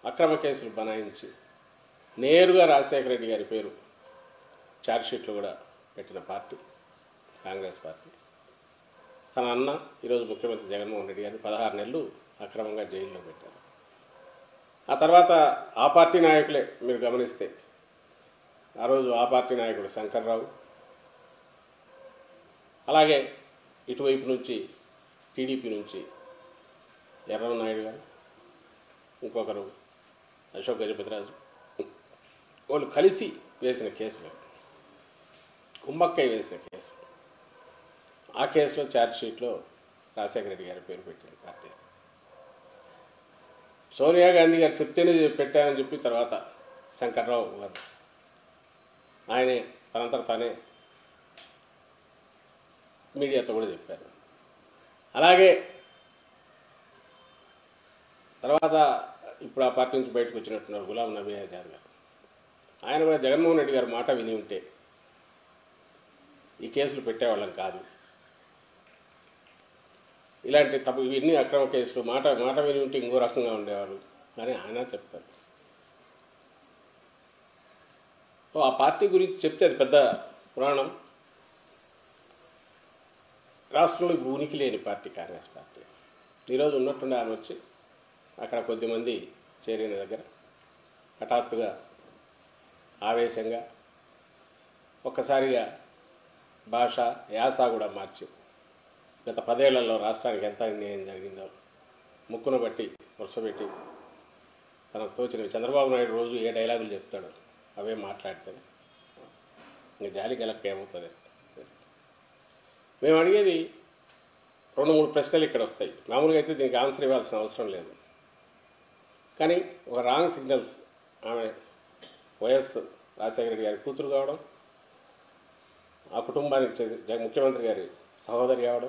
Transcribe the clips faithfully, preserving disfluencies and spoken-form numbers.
అక్రమ కేసులు బనాయించి నేరుగా రాజశేఖర రెడ్డి గారి పేరు ఛార్జ్షీట్లో కూడా పెట్టిన పార్టీ కాంగ్రెస్ పార్టీ. తన అన్న ఈరోజు ముఖ్యమంత్రి జగన్మోహన్ రెడ్డి గారిని పదహారు నెలలు అక్రమంగా జైల్లో పెట్టారు. ఆ తర్వాత ఆ పార్టీ నాయకులే మీరు గమనిస్తే ఆ రోజు ఆ పార్టీ నాయకుడు శంకర్రావు, అలాగే ఇటువైపు నుంచి టీడీపీ నుంచి ఎర్రనాయుడు గారు, ఇంకొకరు అశోక్ గజపతిరాజు, వాళ్ళు కలిసి వేసిన కేసులు, కుమ్మక్కై వేసిన కేసు. ఆ కేసులో ఛార్జ్షీట్లో రాజశేఖర రెడ్డి గారి పేరు పెట్టింది పార్టీ. సోనియా గాంధీ గారు చెప్తేనే పెట్టామని చెప్పి తర్వాత శంకర్రావు గారు ఆయనే తనంతట తానే మీడియాతో కూడా చెప్పారు. అలాగే తర్వాత ఇప్పుడు ఆ పార్టీ నుంచి బయటకు వచ్చినట్టున్నారు గులాం నబీ ఆజాద్ గారు. ఆయన కూడా జగన్మోహన్ రెడ్డి గారు మాట విని ఉంటే ఈ కేసులు పెట్టేవాళ్ళం కాదు, ఇలాంటి తప్పు ఇవన్నీ అక్రమ కేసులు, మాట మాట విని ఉంటే ఇంకో రకంగా ఉండేవారు అని ఆయన చెప్తారు. ఆ పార్టీ గురించి చెప్తే అది పెద్ద పురాణం. రాష్ట్రంలో ఉనికి లేని పార్టీ కాంగ్రెస్ పార్టీ. ఈరోజు ఉన్నట్టుండే ఆమె వచ్చి అక్కడ కొద్దిమంది చేరిన దగ్గర హఠాత్తుగా ఆవేశంగా ఒక్కసారిగా భాష యాస కూడా మార్చి గత పదేళ్లలో రాష్ట్రానికి ఎంత అన్యాయం జరిగిందో ముక్కును బట్టి వరుసపెట్టి తనకు తోచినవి చంద్రబాబు నాయుడు రోజు ఏ డైలాగులు చెప్తాడు అవే మాట్లాడతాడు. ఇంకా జాలి గెలక్క ఏమవుతుంది. మేము అడిగేది రెండు మూడు ప్రశ్నలు ఇక్కడ వస్తాయి. మామూలుగా అయితే దీనికి ఆన్సర్ ఇవ్వాల్సిన అవసరం లేదు, కానీ ఒక రాంగ్ సిగ్నల్స్. ఆమె వైఎస్ రాజశేఖర రెడ్డి గారి కూతురు కావడం, ఆ కుటుంబానికి ముఖ్యమంత్రి గారి సహోదరి కావడం,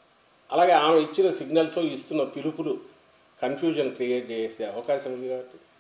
అలాగే ఆమె ఇచ్చిన సిగ్నల్స్ ఇస్తున్న పిలుపులు కన్ఫ్యూజన్ క్రియేట్ చేసే అవకాశం ఉంది. కాబట్టి